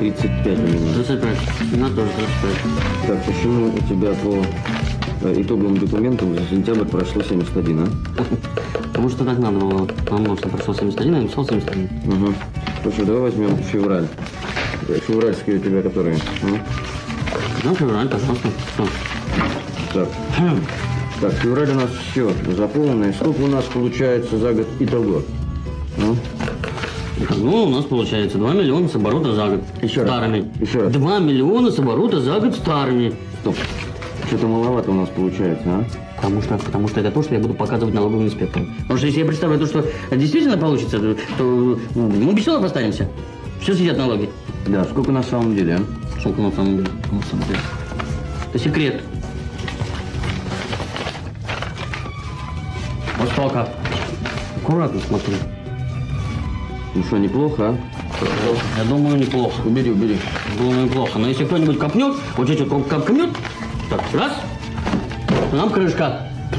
35 у меня. 35. У меня тоже 35. Так, почему у тебя по итоговым документам за сентябрь прошло 71, а? Потому что так надо было. Потому что прошло 71, а написал 71. Угу. Слушай, давай возьмем февраль. Февральские у тебя которые? Ну, февраль, пожалуйста. Так. Так, февраль у нас все заполнено. И сколько у нас получается за год итого? Ну, у нас получается 2 миллиона с оборота за год. Еще раз. Старыми. Еще раз. 2 миллиона с оборота за год старыми. Стоп. Что-то маловато у нас получается, а? Потому что это то, что я буду показывать налоговому инспектору. Потому что если я представлю то, что действительно получится, то мы без чего останемся. Все сидят налоги. Да, сколько на самом деле, а? Сколько на самом деле? Это секрет. Вот столько. Аккуратно смотри. Ну что, неплохо, а? Я думаю, неплохо. Убери. Думаю, неплохо. Но если кто-нибудь копнет, вот эти копнет, так, раз, нам крышка.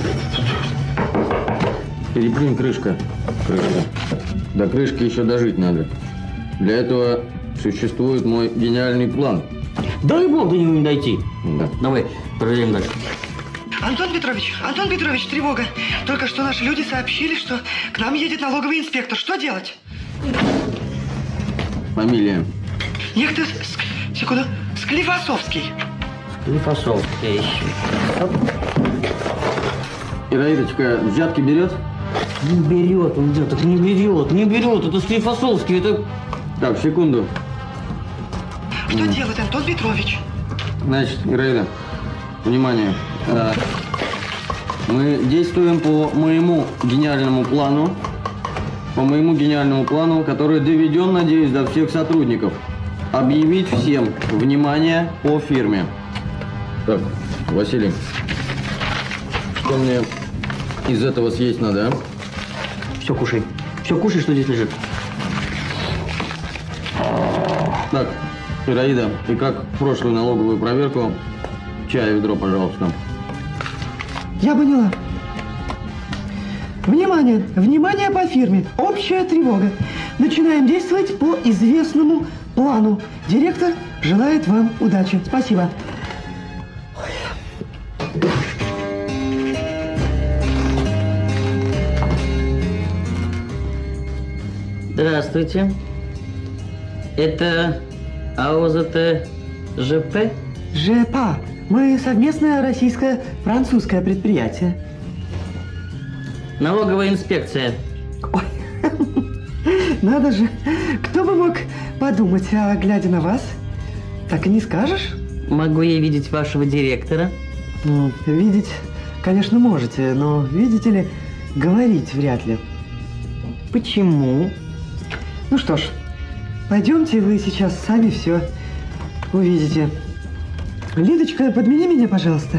Переплюнь, крышка. До крышки еще дожить надо. Для этого существует мой гениальный план. Дай бог до него не дойти. Да. Давай, проверим дальше. Антон Петрович, тревога. Только что наши люди сообщили, что к нам едет налоговый инспектор. Что делать? Фамилия? Некто секунду. Склифосовский. Склифосовский. Ираидочка взятки берет? Не берет он взяток, не берет. Это Склифосовский, это... Так, секунду. Что делать, Антон Петрович? Значит, Ираида, внимание. Мы действуем по моему гениальному плану, который доведен, надеюсь, до всех сотрудников. Объявить всем внимание по фирме. Так, Василий, что мне из этого съесть надо, а? Все кушай, что здесь лежит. Так, Ираида, и как прошлую налоговую проверку, чай, ведро, пожалуйста. Я поняла. Внимание по фирме. Общая тревога. Начинаем действовать по известному плану. Директор желает вам удачи. Спасибо. Здравствуйте. Это АОЗТ ЖП? ЖПА. Мы совместное российско-французское предприятие. Налоговая инспекция. Ой, надо же. Кто бы мог подумать, а глядя на вас, так и не скажешь? Могу я видеть вашего директора? Ну, видеть, конечно, можете, но, видите ли, говорить вряд ли. Почему? Ну что ж, пойдемте, вы сейчас сами все увидите. Лидочка, подмени меня, пожалуйста.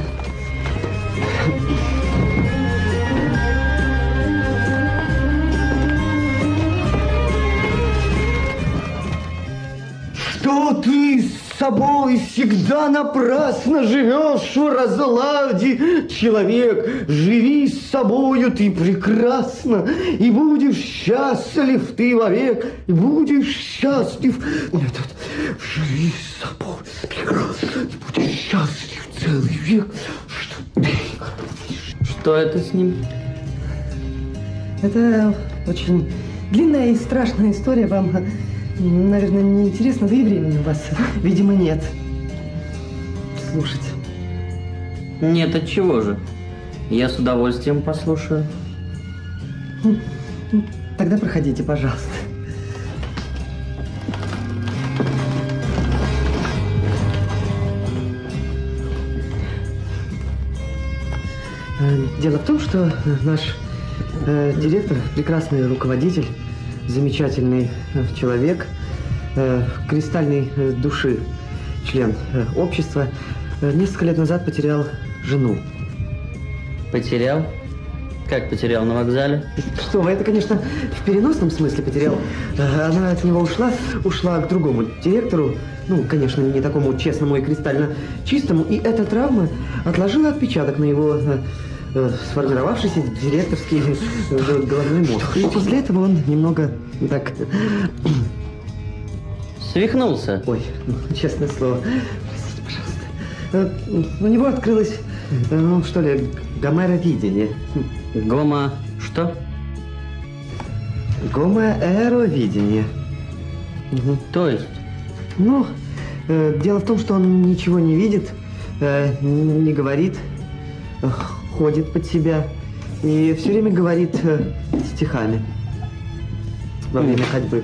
Что ты с собой всегда напрасно живешь в разладе? Человек, живи с собою ты прекрасно, и будешь счастлив ты вовек, и будешь счастлив. Нет, живи с собой прекрасно, и будешь счастлив целый век. Что это с ним? Это очень длинная и страшная история. Вам, наверное, не интересно, да и времени у вас, видимо, нет. Слушать. Нет, от чего же? Я с удовольствием послушаю. Тогда проходите, пожалуйста. Дело в том, что наш директор, прекрасный руководитель, замечательный человек, кристальной души, член общества, несколько лет назад потерял жену. Потерял? Как потерял, на вокзале? Что вы, это, конечно, в переносном смысле потерял. Она от него ушла к другому директору, ну, конечно, не такому честному и кристально чистому, и эта травма отложила отпечаток на его сформировавшийся директорский головной мозг. И после этого он немного так... свихнулся. Ой, ну, честное слово. Простите, пожалуйста. У него открылось, ну, что ли, гомеровидение. Гома... что? Гомеровидение. Угу. То есть? Ну, дело в том, что он ничего не видит, не говорит, ходит под себя и все время говорит стихами во время ходьбы.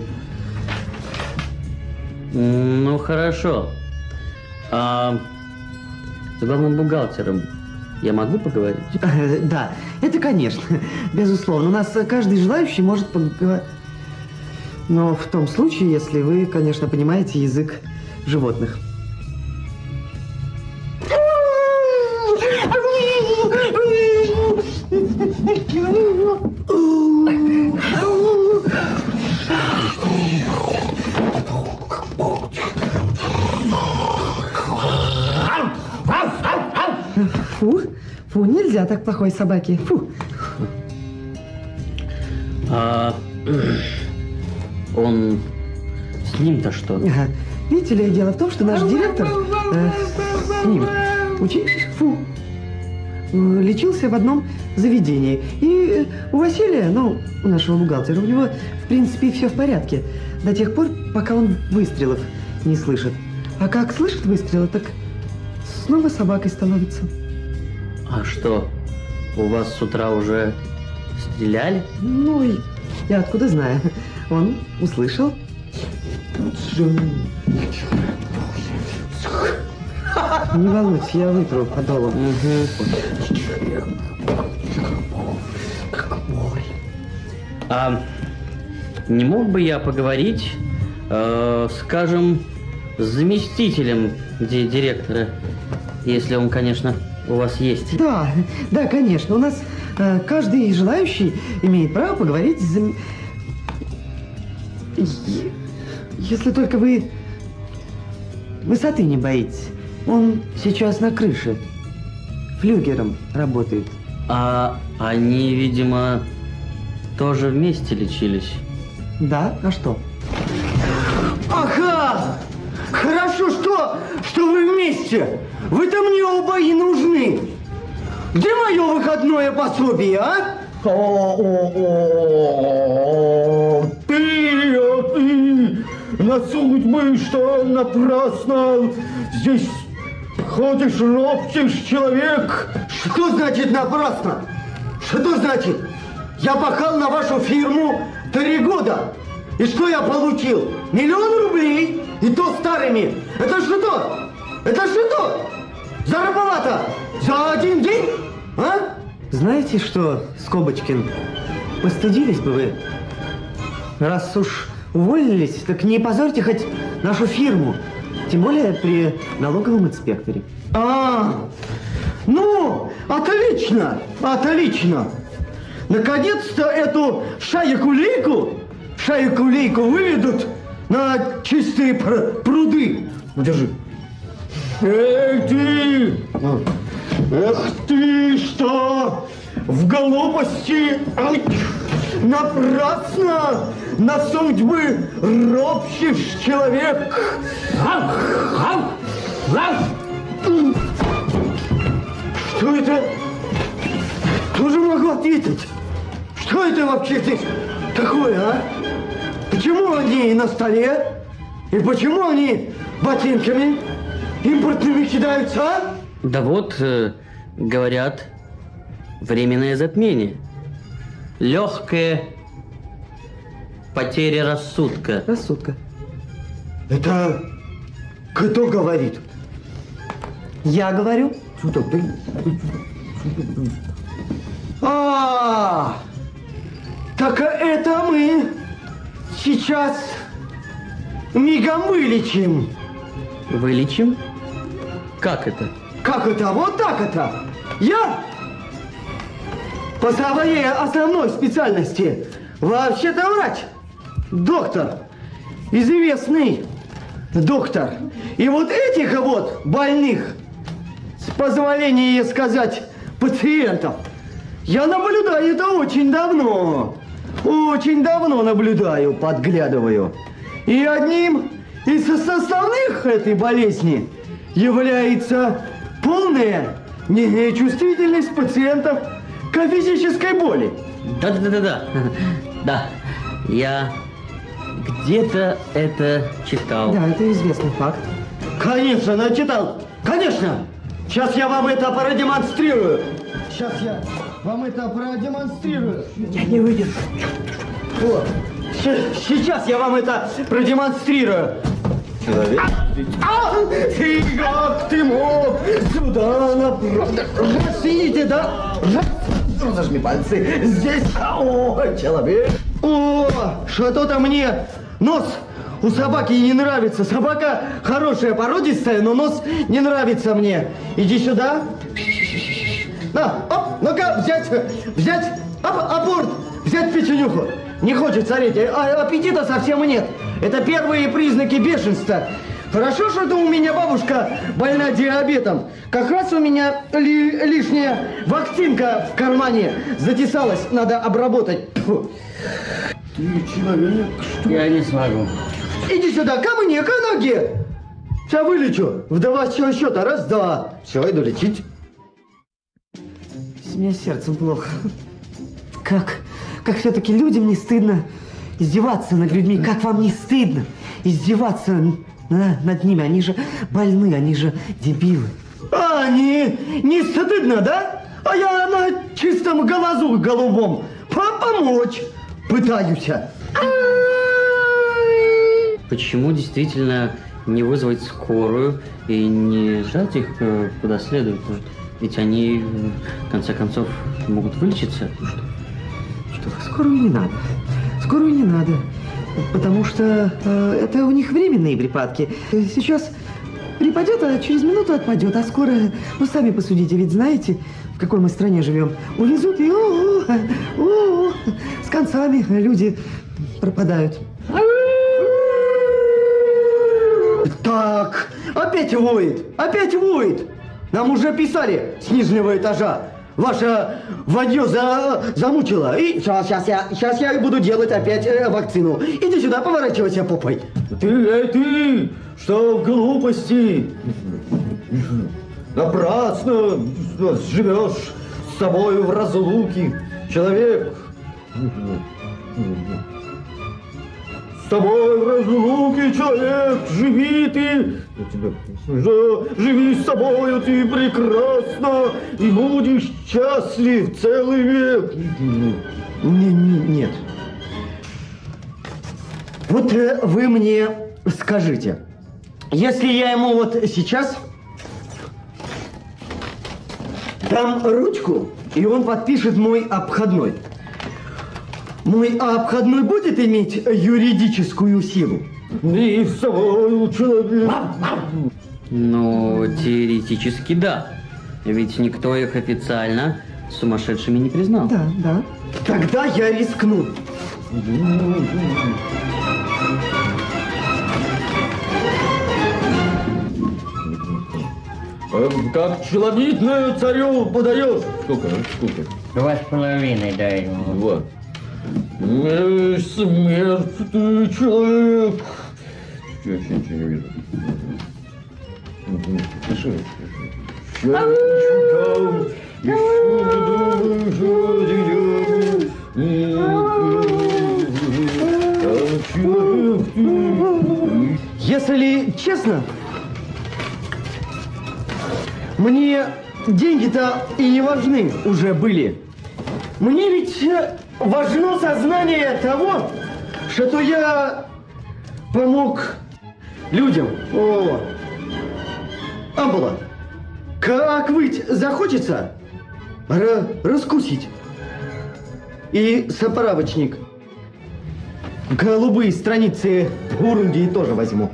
Ну, хорошо. А с главным бухгалтером я могу поговорить? Да, это конечно, безусловно. У нас каждый желающий может поговорить. Но в том случае, если вы, конечно, понимаете язык животных. Фу, нельзя так плохой собаке. Фу. Он... С ним-то что? Видите ли, дело в том, что наш директор с ним лечился в одном заведении. И у Василия, ну, у нашего бухгалтера, у него, в принципе, все в порядке. До тех пор, пока он выстрелов не слышит. А как слышит выстрелы, так снова собакой становится. А что, у вас с утра уже стреляли? Ну, я откуда знаю. Он услышал. Не волнуйтесь, я вытру подолом. А не мог бы я поговорить, скажем, с заместителем директора, если он, конечно, у вас есть? Да, конечно. У нас каждый желающий имеет право поговорить с Если только вы высоты не боитесь. Он сейчас на крыше. Флюгером работает. А они, видимо, тоже вместе лечились? Да? А что? Ага! Хорошо, что вы вместе. Вы-то мне оба и нужны. Где мое выходное пособие, а? Ты на судьбы, что напрасно здесь ходишь, ропчешь, человек. Что значит напрасно? Что значит? Я пахал на вашу фирму 3 года. И что я получил? 1 000 000 рублей. И то старыми. Это что? Это что? Зарплата за 1 день? А? Знаете что, Скобочкин, постыдились бы вы. Раз уж уволились, так не позорьте хоть нашу фирму. Тем более при налоговом инспекторе. Ну, отлично, отлично. Наконец-то эту шайку-лейку выведут на чистые пруды. Держи. Эй, ты! Эх ты, что в глупости напрасно на судьбы ропщешь, человек. Что это? Кто же могу ответить? Что это вообще здесь такое, а? Почему они на столе? И почему они ботинками импортными кидаются, а? Да вот, говорят, временное затмение. Легкая потеря рассудка. Рассудка. Это кто говорит? Я говорю. Что так? Так это мы сейчас мигом вылечим. Вылечим? Как это? Как это? Вот так это. Я по своей основной специальности вообще-то врач. Доктор. Известный доктор. И вот этих вот больных, с позволения сказать, пациентов, я наблюдаю это очень давно. Очень давно наблюдаю, подглядываю. И одним, из составных этой болезни является полная нечувствительность пациентов к физической боли. Да. Да, я где-то это читал. Да, это известный факт. Конечно, начитал. Конечно. Сейчас я вам это продемонстрирую. Сейчас я вам это продемонстрирую. Я не выдержу. Вот. Сейчас я вам это продемонстрирую. Человек. Ты как ты мог сюда направо? Видите, да? Зажми пальцы. Здесь. О, человек. О, что-то мне нос у собаки не нравится. Собака хорошая, породистая, но нос не нравится мне. Иди сюда. На, оп, ну-ка, взять, апорт, взять печенюху. Не хочет царить, аппетита совсем нет. Это первые признаки бешенства. Хорошо, что у меня бабушка больна диабетом. Как раз у меня лишняя вакцинка в кармане затесалась, надо обработать. Тьфу. Ты человек, что? Я не смогу. Иди сюда, ко мне, к ноге. Сейчас вылечу. В два счета. Раз, два. Все, иду лечить. У меня с сердцем плохо. Как все-таки людям не стыдно издеваться над людьми? Как вам не стыдно издеваться над ними? Они же больны, они же дебилы. А, не стыдно, да? А я на чистом глазу голубом помочь пытаюсь. Почему действительно не вызвать скорую и не ждать их куда следует? Ведь они, в конце концов, могут вылечиться. Скорую не надо. Скорую не надо. Потому что это у них временные припадки. Сейчас припадет, а через минуту отпадет. А скоро, ну сами посудите, ведь знаете, в какой мы стране живем. Увезут и с концами люди пропадают. Так, опять воет. Нам уже писали с нижнего этажа. Ваше вранье замучило. И сейчас я буду делать опять вакцину. Иди сюда, поворачивайся попой. Ты, что в глупости? Напрасно живешь с собой в разлуке. Человек. С тобой в разлуке, человек, живи ты. Живи с собою ты прекрасно и будешь счастлив целый век. Нет. Вот вы мне скажите, если я ему вот сейчас дам ручку, и он подпишет мой обходной, мой обходной будет иметь юридическую силу? И с собой человек. Ну, теоретически да. Ведь никто их официально сумасшедшими не признал. Да. Тогда я рискну. Как челобитную царю подаешь. Сколько? 2,5 дай ему. Вот. Смерть ты, человек. Я ничего не вижу. Пиши. Если честно, мне деньги-то и не важны уже были. Мне ведь важно сознание того, что я помог людям. О, амбула, как выть захочется, раскусить. И справочник. Голубые страницы Бурундии тоже возьму.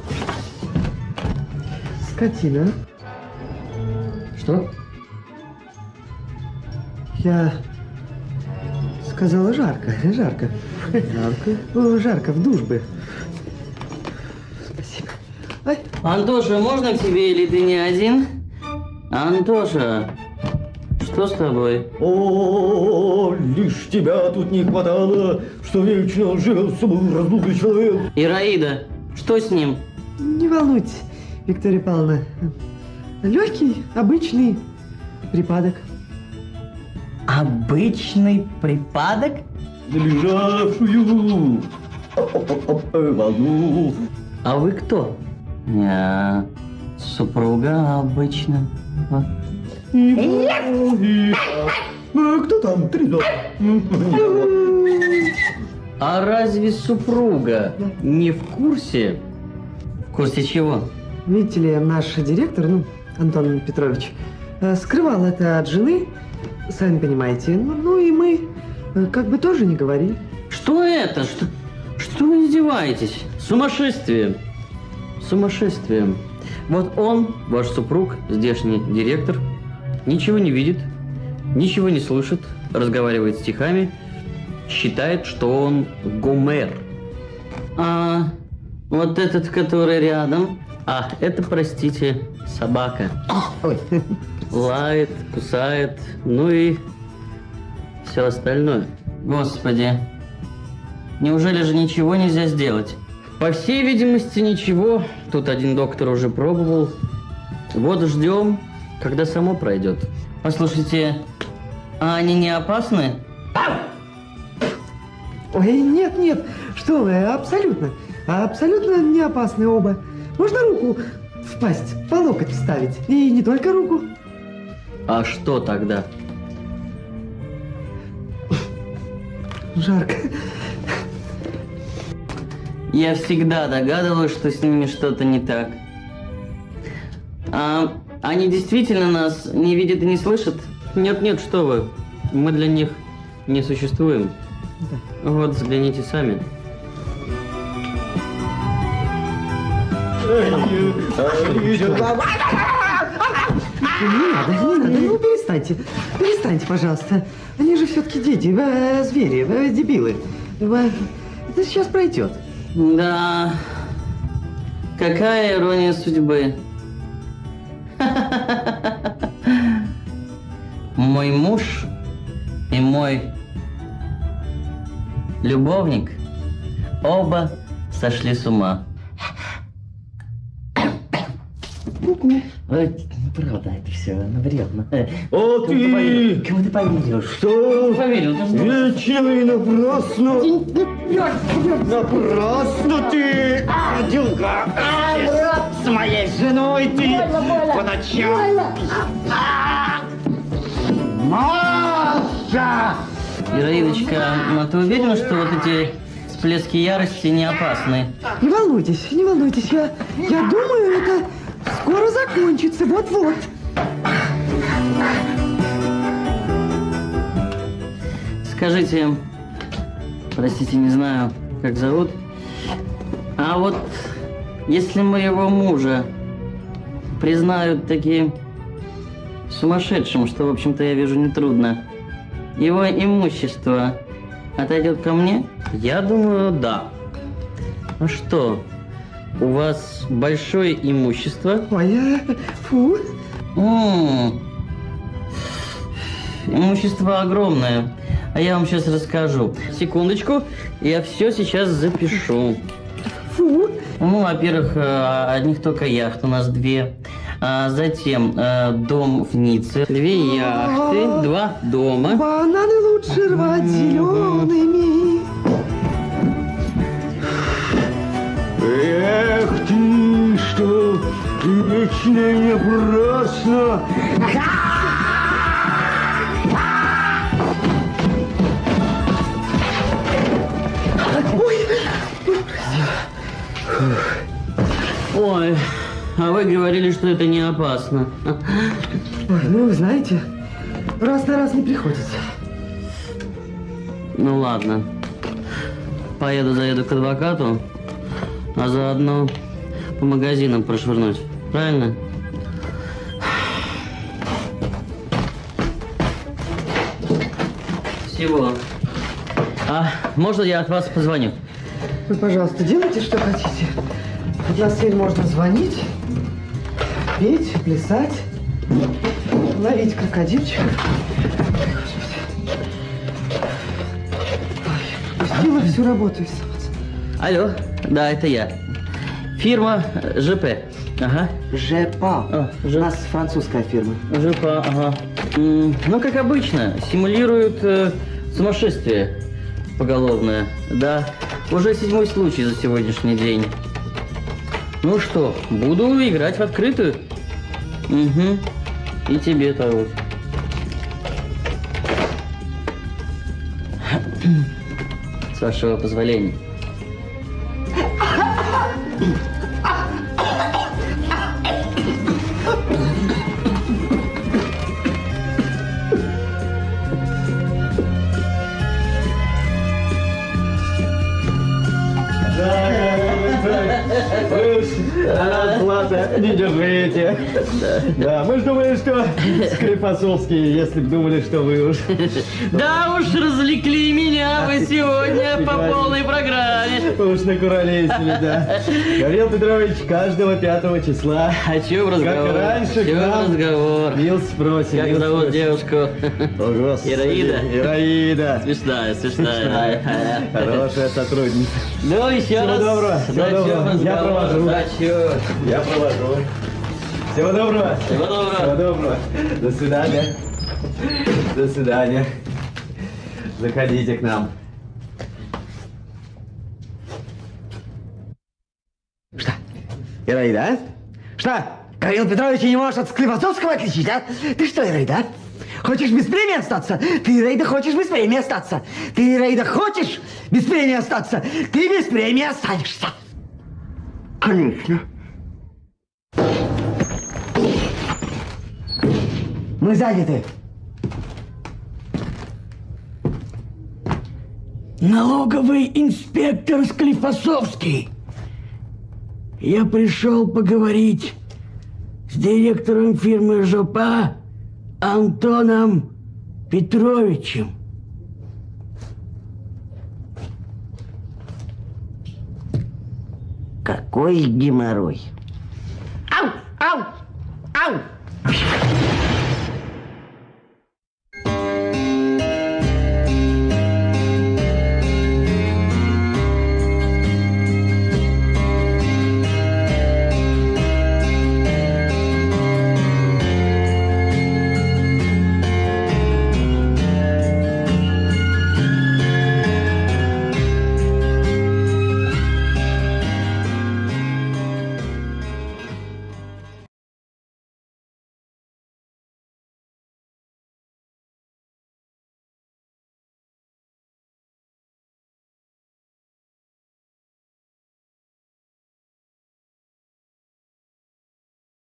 Скотина. Что? Я сказала жарко. Жарко в дружбе. Спасибо. Ай. Антоша, можно к тебе или ты не один? Антоша, что с тобой? О, лишь тебя тут не хватало, что вечно живет с собой разлука человек. Ираида, Что с ним? Не волнуйтесь, Виктория Павловна. Легкий, обычный припадок. Обычный припадок? Лежавшую волну. А вы кто? Я супруга обычно. Кто там? Тридо. А разве супруга не в курсе? В курсе чего? Видите ли, наш директор, Антон Петрович, скрывал это от жены, сами понимаете. Ну и мы как бы тоже не говорили. Что это? Что вы издеваетесь? Сумасшествие. Сумасшествие. Вот он, ваш супруг, здешний директор, ничего не видит, ничего не слышит, разговаривает стихами, считает, что он Гомер. А вот этот, который рядом, это, простите, собака. Ой. Лает, кусает, ну и все остальное. Господи, неужели же ничего нельзя сделать? По всей видимости, ничего. Тут один доктор уже пробовал. Вот ждем, когда само пройдет. Послушайте, а они не опасны? Ой, нет, что вы, абсолютно не опасны оба. Можно руку в пасть, по локоть вставить. И не только руку. А что тогда? Жарко. Я всегда догадывалась, что с ними что-то не так. А они действительно нас не видят и не слышат? Нет, что вы. Мы для них не существуем. Да. Вот, взгляните сами. Не надо, перестаньте, пожалуйста. Они же все-таки дети, звери, дебилы. Это сейчас пройдет. Да, какая ирония судьбы. Мой муж и мой любовник оба сошли с ума. Ой, правда это все, вредно. О, ты! Кому ты поверил? Что? Поверил, Вечно и напрасно! Напрасно ты! Адилка! С моей женой ты по ночам! Маша! Ираидочка, ну ты уверена, что вот эти всплески ярости не опасны? Не волнуйтесь, я думаю, это скоро закончится, вот-вот. Скажите, простите, не знаю, как зовут, а вот если моего мужа признают таким сумасшедшим, что, в общем-то, я вижу, нетрудно, его имущество отойдет ко мне? Я думаю, да. А что, у вас большое имущество? Ой, фу. Имущество огромное. А я вам сейчас расскажу. Секундочку, я все сейчас запишу. Фу. Ну, во-первых, одних только яхт у нас 2. Затем дом в Ницце. 2 яхты, 2 дома. Бананы лучше рвать зелеными. Эх ты, что вечно и напрасно! Ой, а вы говорили, что это не опасно. Ой, ну, вы знаете, раз на раз не приходится. Ну ладно. Заеду к адвокату, а заодно по магазинам прошвырнуть. Правильно? Всего. А можно я от вас позвоню? Вы, пожалуйста, делайте, что хотите. От нас теперь можно звонить, петь, плясать, ловить крокодильчиков. Пустила всю работу из самого. Алло, да, это я. Фирма ЖП. Ага. ЖПА. У нас французская фирма. ЖП, ага. Ну, как обычно, симулирует сумасшествие поголовное. Да, уже 7-й случай за сегодняшний день. Ну что, буду играть в открытую. Угу. И тебе того. С вашего позволения. Ладно, не держите. Да, мы же думали, что Склифосовский, если бы думали, что вы уж... Да уж, развлекли меня вы сегодня по полной программе. Вы уж накуролесили, да. Гаврил Петрович, каждого 5 числа. О чем разговор? Как раньше, О чем разговор? Милс просим. Как зовут девушку? О, Господи. Ираида? Ираида. Смешная. Хорошая сотрудница. Ну, еще Всего раз. доброго. Всего доброго. Я провожу. Я провожу. Всего доброго. Всего доброго. Всего доброго. До свидания. До свидания. Заходите к нам. Что? Ираида, а? Что? Гаврил Петрович не можешь от Склифосовского отличить, а? Ты что, Ираида, а? Хочешь без премии остаться? Ты, Ираида, хочешь без премии остаться? Ты, Ираида, хочешь без премии остаться? Ты без премии останешься. Конечно. Мы заняты. Налоговый инспектор Склифосовский. Я пришел поговорить с директором фирмы ЖПА Антоном Петровичем. Какой геморрой.